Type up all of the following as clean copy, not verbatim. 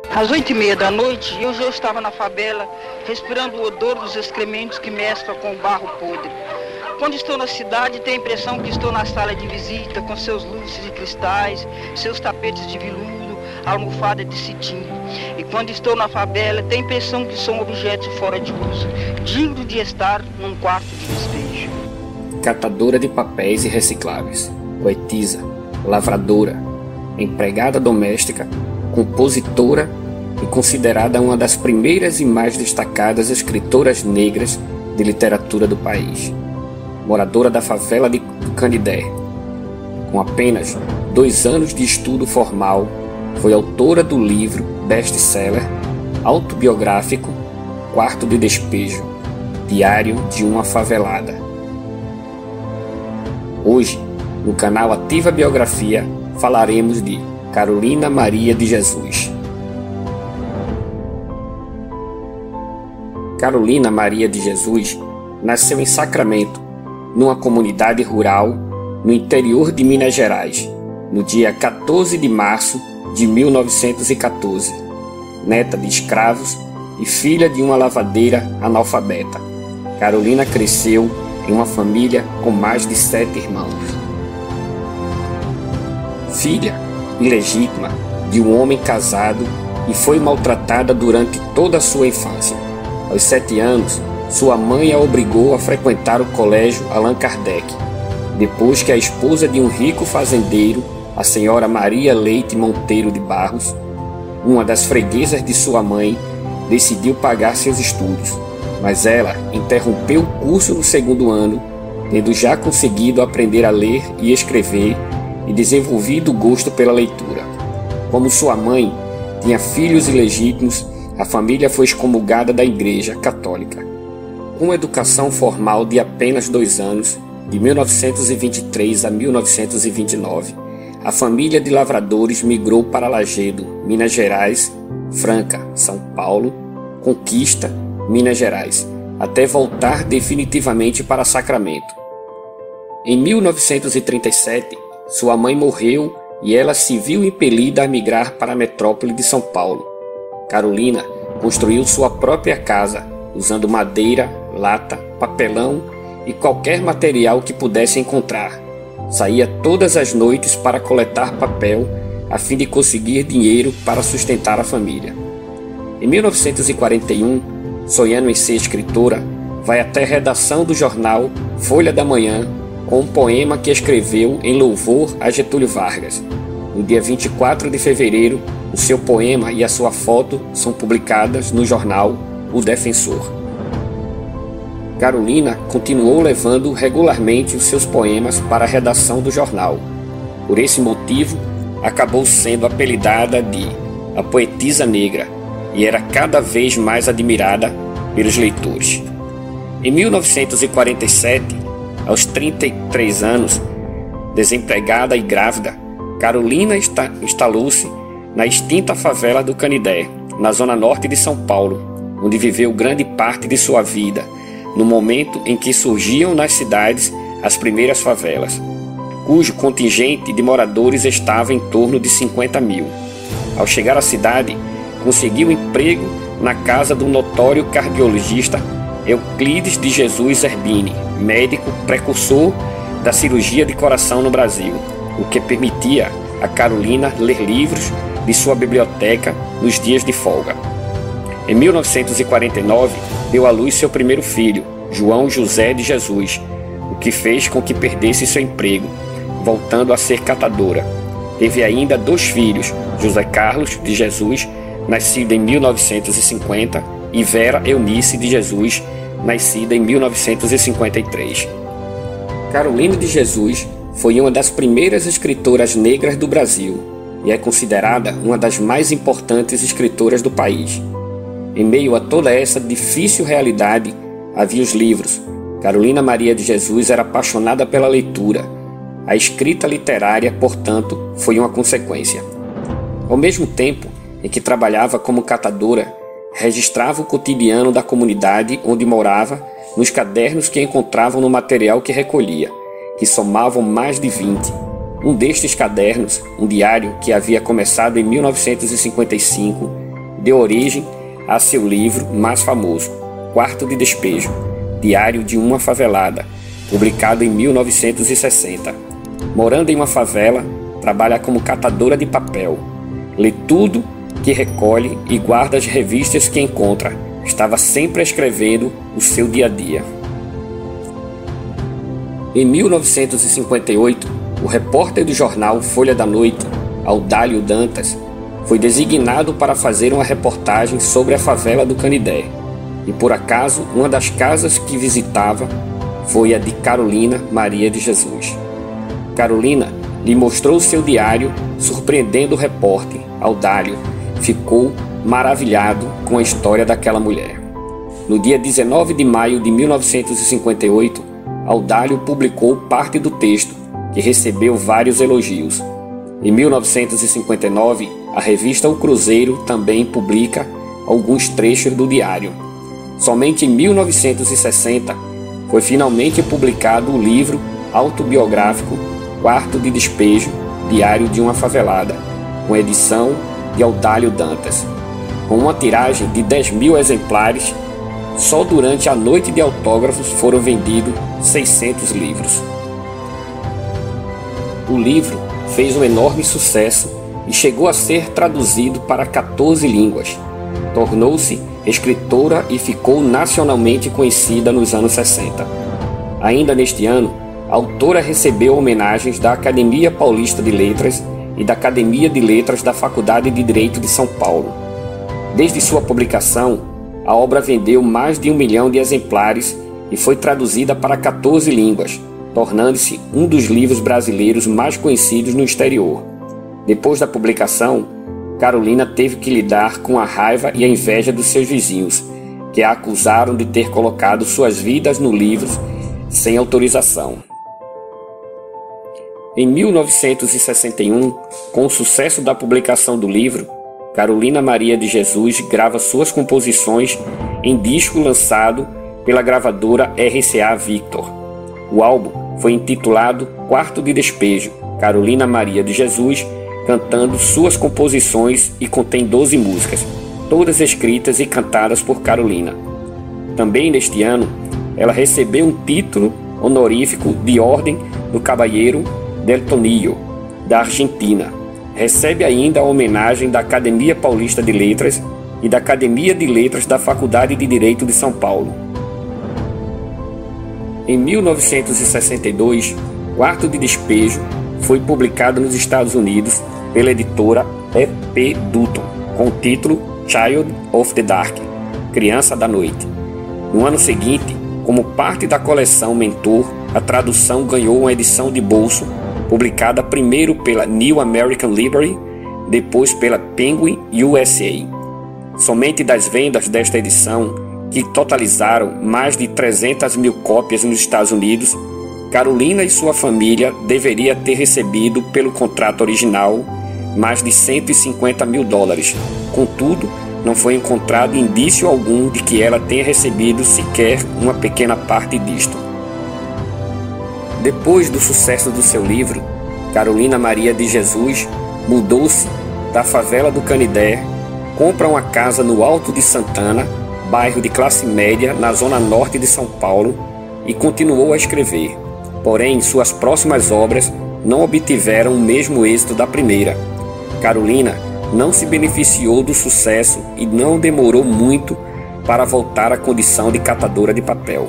Às 8h30 da noite, eu já estava na favela, respirando o odor dos excrementos que mescla com o barro podre. Quando estou na cidade, tenho a impressão que estou na sala de visita, com seus lustres e cristais, seus tapetes de veludo, almofada de cetim. E quando estou na favela, tenho a impressão que sou um objeto fora de uso, digno de estar num quarto de despejo. Catadora de papéis e recicláveis, poetisa, lavradora, empregada doméstica, compositora e considerada uma das primeiras e mais destacadas escritoras negras de literatura do país. Moradora da favela de Canidé, com apenas 2 anos de estudo formal, foi autora do livro best-seller autobiográfico Quarto de Despejo, Diário de uma Favelada. Hoje, no canal Ativa Biografia, falaremos de Carolina Maria de Jesus. Carolina Maria de Jesus nasceu em Sacramento, numa comunidade rural no interior de Minas Gerais, no dia 14 de março de 1914, neta de escravos e filha de uma lavadeira analfabeta. Carolina cresceu em uma família com mais de 7 irmãos. Filha ilegítima de um homem casado e foi maltratada durante toda a sua infância. Aos 7 anos, sua mãe a obrigou a frequentar o colégio Allan Kardec, depois que a esposa de um rico fazendeiro, a senhora Maria Leite Monteiro de Barros, uma das freguesas de sua mãe, decidiu pagar seus estudos, mas ela interrompeu o curso no 2º ano, tendo já conseguido aprender a ler e escrever e desenvolvido o gosto pela leitura. Como sua mãe tinha filhos ilegítimos, a família foi excomungada da Igreja Católica. Com uma educação formal de apenas 2 anos, de 1923 a 1929, a família de lavradores migrou para Lajedo, Minas Gerais, Franca, São Paulo, Conquista, Minas Gerais, até voltar definitivamente para Sacramento. Em 1937, sua mãe morreu e ela se viu impelida a migrar para a metrópole de São Paulo. Carolina construiu sua própria casa, usando madeira, lata, papelão e qualquer material que pudesse encontrar. Saía todas as noites para coletar papel, a fim de conseguir dinheiro para sustentar a família. Em 1941, sonhando em ser escritora, vai até a redação do jornal Folha da Manhã com um poema que escreveu em louvor a Getúlio Vargas. No dia 24 de fevereiro, o seu poema e a sua foto são publicadas no jornal O Defensor. Carolina continuou levando regularmente os seus poemas para a redação do jornal. Por esse motivo, acabou sendo apelidada de a Poetisa Negra e era cada vez mais admirada pelos leitores. Em 1947, aos 33 anos, desempregada e grávida, Carolina instalou-se na extinta favela do Canidé, na zona norte de São Paulo, onde viveu grande parte de sua vida, no momento em que surgiam nas cidades as primeiras favelas, cujo contingente de moradores estava em torno de 50 mil. Ao chegar à cidade, conseguiu emprego na casa do notório cardiologista Euclides de Jesus Zerbini, médico precursor da cirurgia de coração no Brasil, o que permitia a Carolina ler livros de sua biblioteca nos dias de folga. Em 1949, deu à luz seu primeiro filho, João José de Jesus, o que fez com que perdesse seu emprego, voltando a ser catadora. Teve ainda 2 filhos, José Carlos de Jesus, nascido em 1950, e Vera Eunice de Jesus, nascida em 1953. Carolina de Jesus foi uma das primeiras escritoras negras do Brasil e é considerada uma das mais importantes escritoras do país. Em meio a toda essa difícil realidade, havia os livros. Carolina Maria de Jesus era apaixonada pela leitura. A escrita literária, portanto, foi uma consequência. Ao mesmo tempo em que trabalhava como catadora, registrava o cotidiano da comunidade onde morava nos cadernos que encontravam no material que recolhia, que somavam mais de 20. Um destes cadernos, um diário que havia começado em 1955, deu origem a seu livro mais famoso, Quarto de Despejo, Diário de uma Favelada, publicado em 1960. Morando em uma favela, trabalha como catadora de papel. Lê tudo que recolhe e guarda as revistas que encontra. Estava sempre escrevendo o seu dia a dia. Em 1958, o repórter do jornal Folha da Noite, Audálio Dantas, foi designado para fazer uma reportagem sobre a favela do Canidé. E por acaso, uma das casas que visitava foi a de Carolina Maria de Jesus. Carolina lhe mostrou seu diário, surpreendendo o repórter. Audálio ficou maravilhado com a história daquela mulher. No dia 19 de maio de 1958, Audálio publicou parte do texto, que recebeu vários elogios. Em 1959, a revista O Cruzeiro também publica alguns trechos do diário. Somente em 1960 foi finalmente publicado o livro autobiográfico Quarto de Despejo, Diário de uma Favelada, com edição de Audálio Dantas. Com uma tiragem de 10.000 exemplares, só durante a noite de autógrafos foram vendidos 600 livros. O livro fez um enorme sucesso e chegou a ser traduzido para 14 línguas. Tornou-se escritora e ficou nacionalmente conhecida nos anos 60. Ainda neste ano, a autora recebeu homenagens da Academia Paulista de Letras e da Academia de Letras da Faculdade de Direito de São Paulo. Desde sua publicação, a obra vendeu mais de 1 milhão de exemplares e foi traduzida para 14 línguas, tornando-se um dos livros brasileiros mais conhecidos no exterior. Depois da publicação, Carolina teve que lidar com a raiva e a inveja dos seus vizinhos, que a acusaram de ter colocado suas vidas no livro sem autorização. Em 1961, com o sucesso da publicação do livro, Carolina Maria de Jesus grava suas composições em disco lançado pela gravadora RCA Victor. O álbum foi intitulado Quarto de Despejo, Carolina Maria de Jesus cantando suas composições e contém 12 músicas, todas escritas e cantadas por Carolina. Também neste ano, ela recebeu um título honorífico de Ordem do Caballero del Tonillo, da Argentina. Recebe ainda a homenagem da Academia Paulista de Letras e da Academia de Letras da Faculdade de Direito de São Paulo. Em 1962, Quarto de Despejo foi publicado nos Estados Unidos pela editora E.P. Dutton, com o título Child of the Dark, Criança da Noite. No ano seguinte, como parte da coleção Mentor, a tradução ganhou uma edição de bolso, publicada primeiro pela New American Library, depois pela Penguin USA. Somente das vendas desta edição, que totalizaram mais de 300.000 cópias nos Estados Unidos, Carolina e sua família deveriam ter recebido pelo contrato original mais de $150.000. Contudo, não foi encontrado indício algum de que ela tenha recebido sequer uma pequena parte disto. Depois do sucesso do seu livro, Carolina Maria de Jesus mudou-se da favela do Canidé, compra uma casa no Alto de Santana, bairro de classe média na zona norte de São Paulo, e continuou a escrever. Porém, suas próximas obras não obtiveram o mesmo êxito da primeira. Carolina não se beneficiou do sucesso e não demorou muito para voltar à condição de catadora de papel.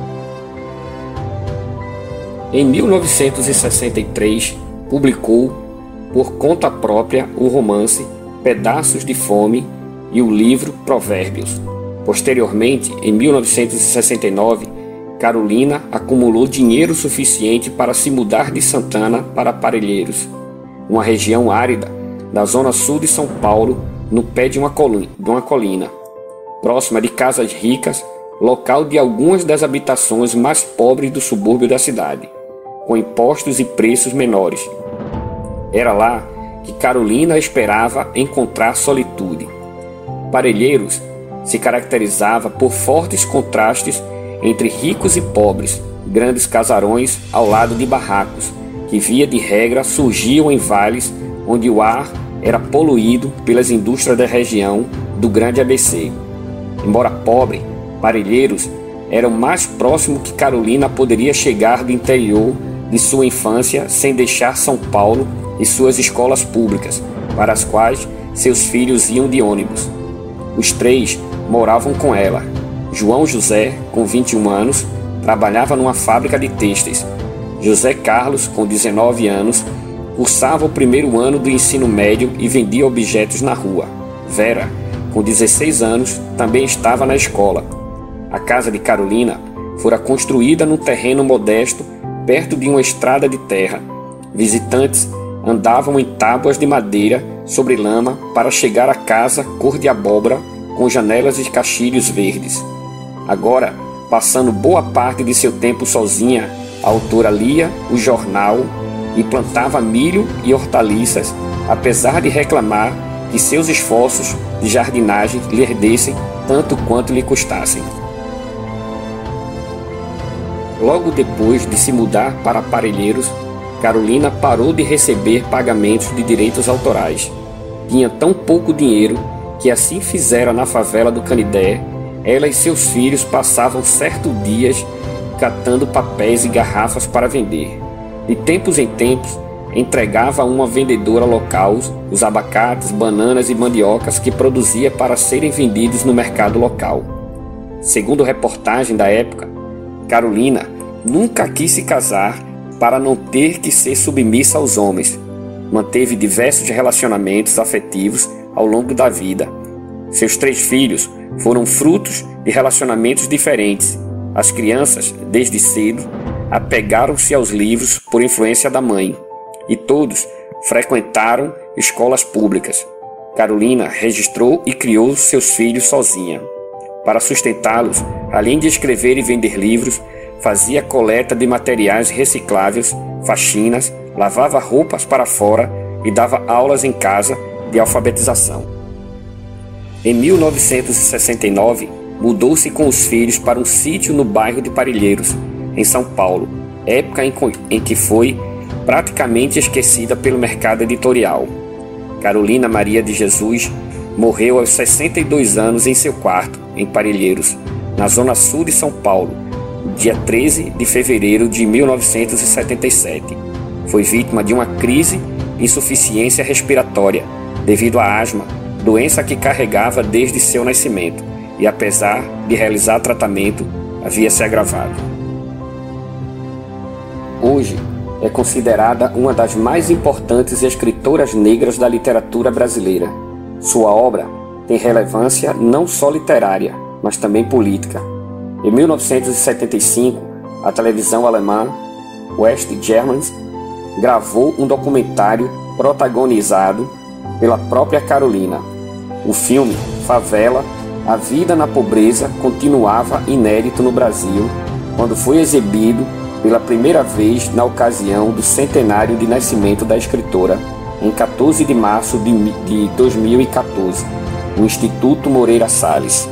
Em 1963, publicou, por conta própria, o romance Pedaços de Fome e o livro Provérbios. Posteriormente, em 1969, Carolina acumulou dinheiro suficiente para se mudar de Santana para Parelheiros, uma região árida da zona sul de São Paulo, no pé de uma colina, próxima de casas ricas, local de algumas das habitações mais pobres do subúrbio da cidade, com impostos e preços menores. Era lá que Carolina esperava encontrar solitude. Parelheiros se caracterizava por fortes contrastes entre ricos e pobres, grandes casarões ao lado de barracos, que via de regra surgiam em vales onde o ar era poluído pelas indústrias da região, do grande ABC. Embora pobre, Parelheiros era o mais próximo que Carolina poderia chegar do interior de sua infância sem deixar São Paulo e suas escolas públicas, para as quais seus filhos iam de ônibus. Os três moravam com ela. João José, com 21 anos, trabalhava numa fábrica de têxteis. José Carlos, com 19 anos, cursava o primeiro ano do ensino médio e vendia objetos na rua. Vera, com 16 anos, também estava na escola. A casa de Carolina fora construída num terreno modesto, perto de uma estrada de terra. Visitantes andavam em tábuas de madeira sobre lama para chegar à casa cor de abóbora com janelas de caixilhos verdes. Agora, passando boa parte de seu tempo sozinha, a autora lia o jornal e plantava milho e hortaliças, apesar de reclamar que seus esforços de jardinagem lhe herdessem tanto quanto lhe custassem. Logo depois de se mudar para Parelheiros, Carolina parou de receber pagamentos de direitos autorais. Tinha tão pouco dinheiro que assim fizera na favela do Canidé. Ela e seus filhos passavam certos dias catando papéis e garrafas para vender. De tempos em tempos, entregava a uma vendedora local os abacates, bananas e mandiocas que produzia para serem vendidos no mercado local. Segundo reportagem da época, Carolina nunca quis se casar para não ter que ser submissa aos homens. Manteve diversos relacionamentos afetivos ao longo da vida. Seus 3 filhos foram frutos de relacionamentos diferentes. As crianças, desde cedo, apegaram-se aos livros por influência da mãe, e todos frequentaram escolas públicas. Carolina registrou e criou seus filhos sozinha. Para sustentá-los, além de escrever e vender livros, fazia coleta de materiais recicláveis, faxinas, lavava roupas para fora e dava aulas em casa de alfabetização. Em 1969, mudou-se com os filhos para um sítio no bairro de Parelheiros, em São Paulo, época em que foi praticamente esquecida pelo mercado editorial. Carolina Maria de Jesus morreu aos 62 anos em seu quarto, em Parelheiros, na zona sul de São Paulo, dia 13 de fevereiro de 1977. Foi vítima de uma crise de insuficiência respiratória devido à asma, doença que carregava desde seu nascimento e, apesar de realizar tratamento, havia se agravado. Hoje é considerada uma das mais importantes escritoras negras da literatura brasileira. Sua obra tem relevância não só literária, mas também política. Em 1975, a televisão alemã West Germans gravou um documentário protagonizado pela própria Carolina. O filme Favela, a vida na pobreza continuava inédito no Brasil quando foi exibido pela primeira vez na ocasião do centenário de nascimento da escritora, em 14 de março de 2014, no Instituto Moreira Salles.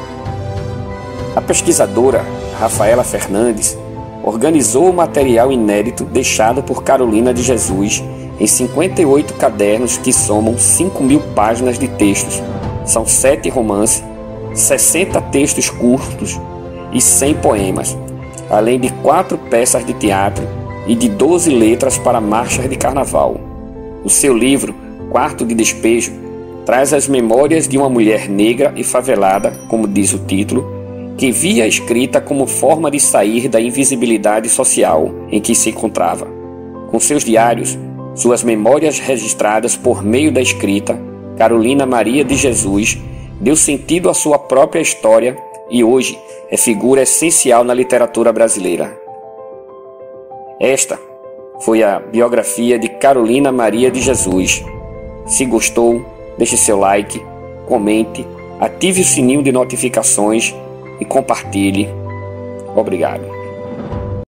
A pesquisadora Rafaela Fernandes organizou o material inédito deixado por Carolina de Jesus em 58 cadernos que somam 5.000 páginas de textos. São 7 romances, 60 textos curtos e 100 poemas, além de 4 peças de teatro e de 12 letras para marchas de carnaval. O seu livro, Quarto de Despejo, traz as memórias de uma mulher negra e favelada, como diz o título, que via a escrita como forma de sair da invisibilidade social em que se encontrava. Com seus diários, suas memórias registradas por meio da escrita, Carolina Maria de Jesus deu sentido à sua própria história e hoje é figura essencial na literatura brasileira. Esta foi a biografia de Carolina Maria de Jesus. Se gostou, deixe seu like, comente, ative o sininho de notificações e compartilhe. Obrigado.